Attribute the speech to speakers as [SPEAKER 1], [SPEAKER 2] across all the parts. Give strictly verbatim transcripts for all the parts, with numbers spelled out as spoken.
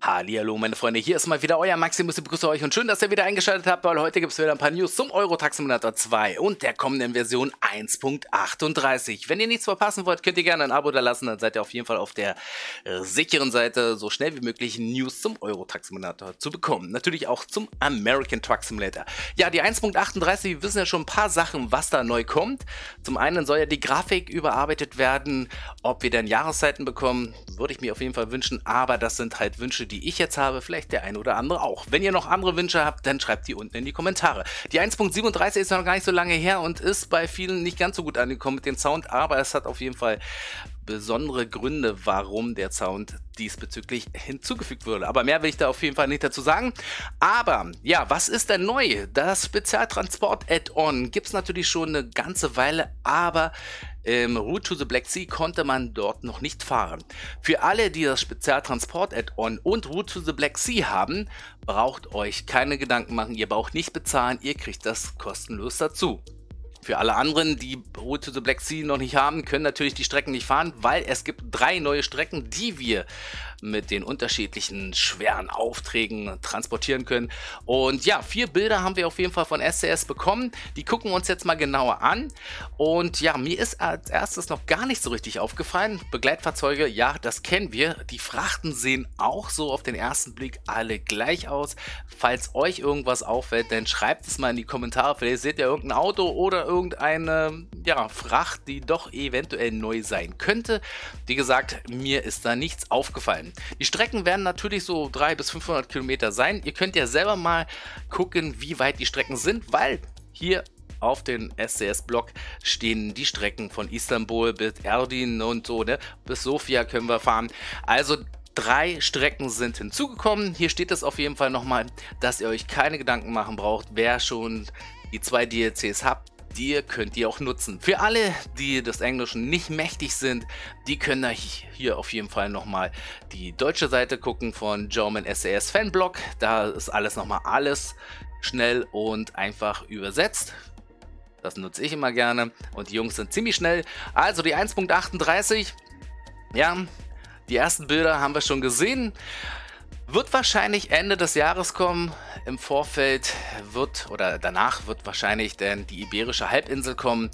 [SPEAKER 1] Hallihallo meine Freunde, hier ist mal wieder euer Maximus, ich begrüße euch und schön, dass ihr wieder eingeschaltet habt, weil heute gibt es wieder ein paar News zum Euro Truck Simulator zwei und der kommenden Version eins Punkt achtunddreißig. Wenn ihr nichts verpassen wollt, könnt ihr gerne ein Abo da lassen, dann seid ihr auf jeden Fall auf der äh, sicheren Seite, so schnell wie möglich News zum Euro Truck Simulator zu bekommen. Natürlich auch zum American Truck Simulator. Ja, die eins Punkt achtunddreißig, wir wissen ja schon ein paar Sachen, was da neu kommt. Zum einen soll ja die Grafik überarbeitet werden, ob wir dann Jahreszeiten bekommen, würde ich mir auf jeden Fall wünschen, aber das sind halt Wünsche, die ich jetzt habe, vielleicht der ein oder andere auch. Wenn ihr noch andere Wünsche habt, dann schreibt die unten in die Kommentare. Die eins Punkt siebenunddreißig ist noch gar nicht so lange her und ist bei vielen nicht ganz so gut angekommen mit dem Sound, aber es hat auf jeden Fall besondere Gründe, warum der Sound diesbezüglich hinzugefügt wurde. Aber mehr will ich da auf jeden Fall nicht dazu sagen. Aber ja, was ist denn neu? Das Spezialtransport-Add-on gibt es natürlich schon eine ganze Weile, aber im Route to the Black Sea konnte man dort noch nicht fahren. Für alle, die das Spezialtransport-Add-on und Route to the Black Sea haben, braucht euch keine Gedanken machen, ihr braucht nicht bezahlen, ihr kriegt das kostenlos dazu. Für alle anderen, die Route to the Black Sea noch nicht haben, können natürlich die Strecken nicht fahren, weil es gibt drei neue Strecken, die wir mit den unterschiedlichen schweren Aufträgen transportieren können. Und ja, vier Bilder haben wir auf jeden Fall von S C S bekommen. Die gucken wir uns jetzt mal genauer an. Und ja, mir ist als erstes noch gar nicht so richtig aufgefallen. Begleitfahrzeuge, ja, das kennen wir. Die Frachten sehen auch so auf den ersten Blick alle gleich aus. Falls euch irgendwas auffällt, dann schreibt es mal in die Kommentare. Vielleicht seht ihr irgendein Auto oder irgendeine ja, Fracht, die doch eventuell neu sein könnte. Wie gesagt, mir ist da nichts aufgefallen. Die Strecken werden natürlich so dreihundert bis fünfhundert Kilometer sein. Ihr könnt ja selber mal gucken, wie weit die Strecken sind, weil hier auf den S C S-Blog stehen die Strecken von Istanbul bis Erdin und so, ne? Bis Sofia können wir fahren. Also drei Strecken sind hinzugekommen. Hier steht es auf jeden Fall nochmal, dass ihr euch keine Gedanken machen braucht, wer schon die zwei D L Cs habt. Die könnt ihr auch nutzen. Für alle, die des Englischen nicht mächtig sind, die können euch hier auf jeden Fall nochmal die deutsche Seite gucken von German S C S Fanblog. Da ist alles nochmal alles schnell und einfach übersetzt. Das nutze ich immer gerne und die Jungs sind ziemlich schnell. Also die eins Punkt achtunddreißig, ja, die ersten Bilder haben wir schon gesehen. Wird wahrscheinlich Ende des Jahres kommen. Im Vorfeld wird oder danach wird wahrscheinlich dann die Iberische Halbinsel kommen.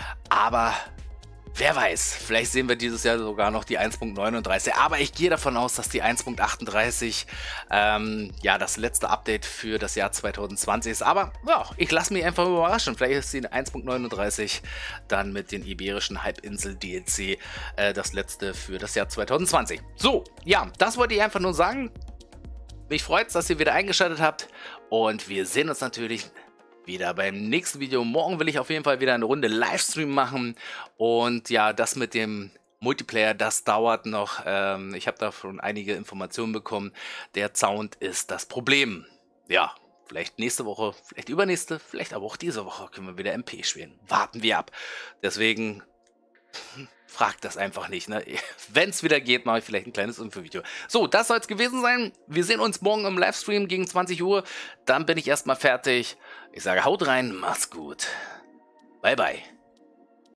[SPEAKER 1] Aber wer weiß, vielleicht sehen wir dieses Jahr sogar noch die eins Punkt neununddreißig. Aber ich gehe davon aus, dass die eins Punkt achtunddreißig ähm, ja das letzte Update für das Jahr zweitausendzwanzig ist. Aber ja, ich lasse mich einfach überraschen. Vielleicht ist die eins Punkt neununddreißig dann mit den Iberischen Halbinsel D L C äh, das letzte für das Jahr zweitausendzwanzig. So, ja, das wollte ich einfach nur sagen. Mich freut es, dass ihr wieder eingeschaltet habt und wir sehen uns natürlich wieder beim nächsten Video. Morgen will ich auf jeden Fall wieder eine Runde Livestream machen und ja, das mit dem Multiplayer, das dauert noch. Ähm, ich habe da schon einige Informationen bekommen. Der Sound ist das Problem. Ja, vielleicht nächste Woche, vielleicht übernächste, vielleicht aber auch diese Woche können wir wieder M P spielen. Warten wir ab. Deswegen fragt das einfach nicht, ne? Wenn es wieder geht, mache ich vielleicht ein kleines Infovideo. So, das soll es gewesen sein. Wir sehen uns morgen im Livestream gegen zwanzig Uhr. Dann bin ich erstmal fertig. Ich sage, haut rein, macht's gut. Bye, bye.